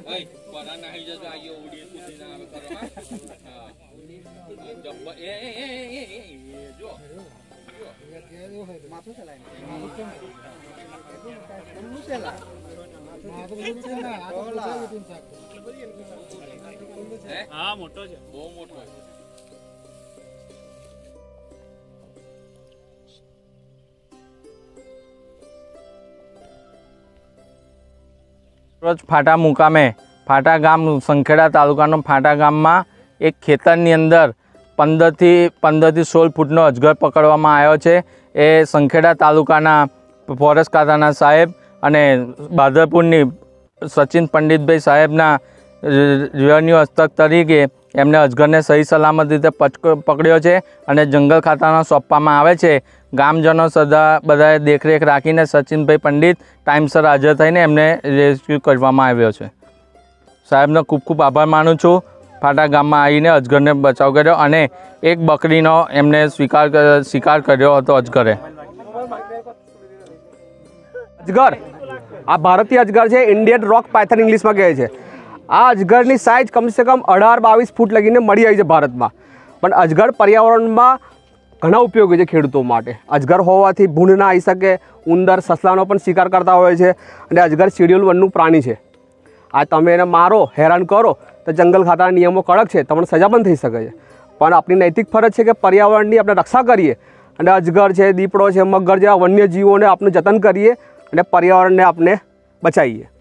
हाँ मोटो है, बहुत मोटो है। રોજ ફાટા મુકામે ફાટા ગામ સંખેડા તાલુકાનો ફાટા ગામમાં એક ખેતરની અંદર 15 થી 16 ફૂટનો અજગર પકડવામાં આવ્યો છે। એ સંખેડા તાલુકાના ફોરેસ્ટ ખાતાના સાહેબ અને બાદરપુરની સચિન પંડિતભાઈ સાહેબના રેવન્યુ હસ્તક તરીકે એમને અજગરને સહી સલામત રીતે પકડ્યો છે અને જંગલ ખાતાના સોંપવામાં આવે છે। ગામજનો સદા બધાએ દેખરેખ રાખીને સચિનભાઈ પંડિત ટાઈમસર હાજર થઈને એમને રેસ્ક્યુ કરવામાં આવ્યો છે। સાહેબનો ખૂબ ખૂબ આભાર માનું છું। ફાટા ગામમાં આવીને અજગરને બચાવ કર્યો અને એક બકરીનો એમને શિકાર કર્યો હતો અજગરે। अजगर आ भारतीय अजगर है, इंडियन रॉक पाइथन इंग्लिश में कहे छे। आ अजगर की साइज कम से कम 18-22 फूट लगीने मळी आई है भारत में। पण अजगर पर्यावरण में घणा उपयोगी है खेडूतो माटे। अजगर होवाथी भूंड ना आई सके, उंदर ससलानो पण शिकार करता होय छे अने अजगर शेड्यूल 1 नुं प्राणी है। आ तमे एने मारो, हैरान करो तो जंगल खाताना नियमों कड़क है, तमने सजा पण थई शके छे। पण आपणी नैतिक फरज है कि पर्यावरणनी आपणे रक्षा करीए अने अजगर है, दीपड़ो है, मगर जेवा वन्यजीवोने आपणे जतन करीए અને પર્યાવરણને આપણે બચાવીએ।